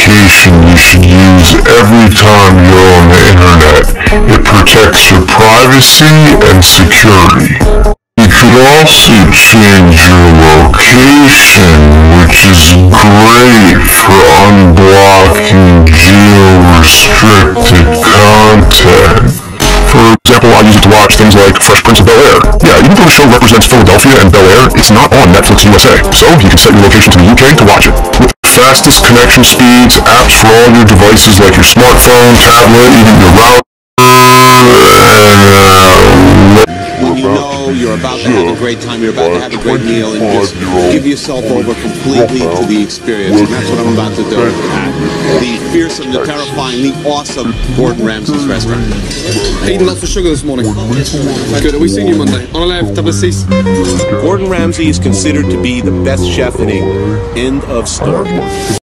application you should use every time you're on the internet. It protects your privacy and security. You could also change your location, which is great for unblocking geo-restricted content. For example, I use it to watch things like Fresh Prince of Bel-Air. Yeah, even though the show represents Philadelphia and Bel-Air, it's not on Netflix USA, so you can set your location to the UK to watch it. With fastest connection speeds, apps for all your devices like your smartphone, tablet, even your router, when you know you're about to have a great time, you're about to have a great meal, and just give yourself over completely to the experience, and that's what I'm about to do at the fearsome, the terrifying, the awesome Gordon Ramsay's restaurant. Eating lots of sugar this morning. Good, we seen you Monday. On a left, double C's. Gordon Ramsay is considered to be the best chef in England. End of story.